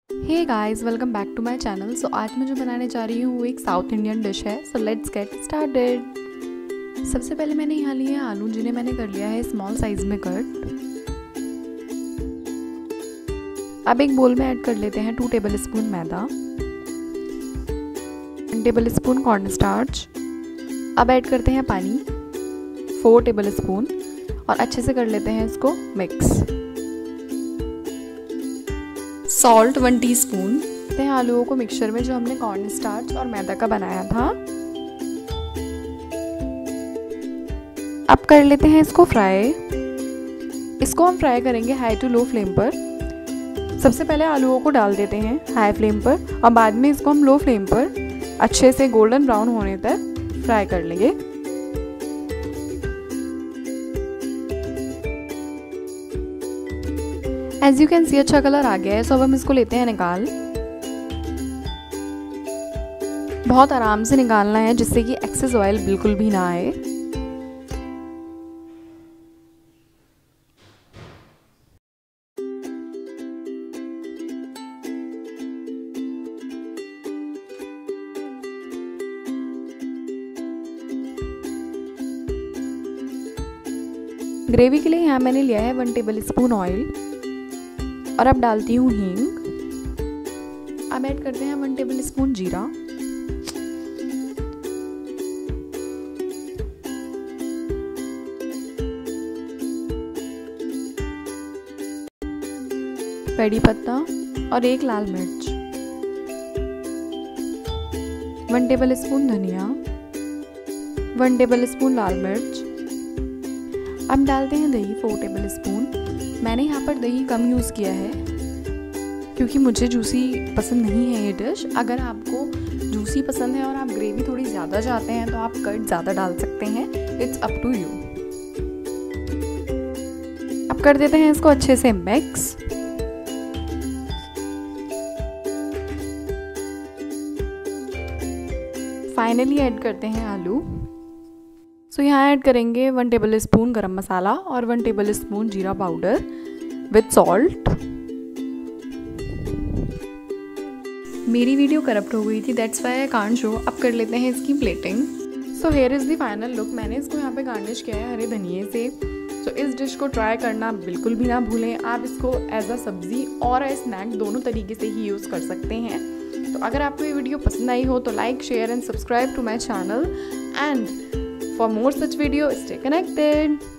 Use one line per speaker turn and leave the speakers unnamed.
Hey guys, welcome back to my channel. So आज मैं जो बनाने जा रही हूँ वो एक साउथ इंडियन डिश है। So let's get started. सबसे पहले मैंने यहाँ लिए हैं आलू, जिन्हें मैंने कर लिया है स्मॉल साइज में कट। अब एक बोल में ऐड कर लेते हैं 2 टेबल स्पून मैदा, 1 टेबल स्पून कॉर्न स्टार्च। अब ऐड करते हैं पानी 4 टेबल स्पून और अच्छे से कर लेते हैं इसको मिक्स। Salt 1 teaspoon. हैं आलूओं को मिक्सचर में जो हमने कॉर्न स्टार्च और मैदा का बनाया था। अब कर लेते हैं इसको फ्राई। इसको हम फ्राई करेंगे हाई टू लो फ्लेम पर। सबसे पहले आलूओं को डाल देते हैं हाई फ्लेम पर और बाद में इसको हम लो फ्लेम पर अच्छे से गोल्डन ब्राउन होने तक फ्राई कर लेंगे। एज यू कैन सी अच्छा कलर आ गया है। सो अब हम इसको लेते हैं निकाल। बहुत आराम से निकालना है जिससे कि एक्सेस ऑयल बिल्कुल भी ना आए। ग्रेवी के लिए यहाँ मैंने लिया है 1 टेबल स्पून ऑयल और अब डालती हूँ हींग। अब ऐड करते हैं 1 टेबल स्पून जीरा, कड़ी पत्ता और 1 लाल मिर्च, 1 टेबल स्पून धनिया, 1 टेबल स्पून लाल मिर्च। अब डालते हैं दही 4 टेबल स्पून। मैंने यहाँ पर दही कम यूज़ किया है क्योंकि मुझे जूसी पसंद नहीं है ये डिश। अगर आपको जूसी पसंद है और आप ग्रेवी थोड़ी ज़्यादा चाहते हैं तो आप कर्ड ज़्यादा डाल सकते हैं। It's up to you. अब कर देते हैं इसको अच्छे से मिक्स। फाइनली ऐड करते हैं आलू। सो यहाँ ऐड करेंगे 1 टेबल स्पून गरम मसाला और 1 टेबल स्पून जीरा पाउडर विथ सॉल्ट। मेरी वीडियो करप्ट हो गई थी, that's why I can't show. अब कर लेते हैं इसकी plating. So here is the final look. मैंने इसको यहाँ पे गार्निश किया है हरे धनिए से। सो इस डिश को ट्राई करना बिल्कुल भी ना भूलें। आप इसको एज अ सब्जी और एज स्नैक दोनों तरीके से ही यूज़ कर सकते हैं। तो अगर आपको ये वीडियो पसंद आई हो तो like, share and subscribe to my channel. And for more such videos, stay connected.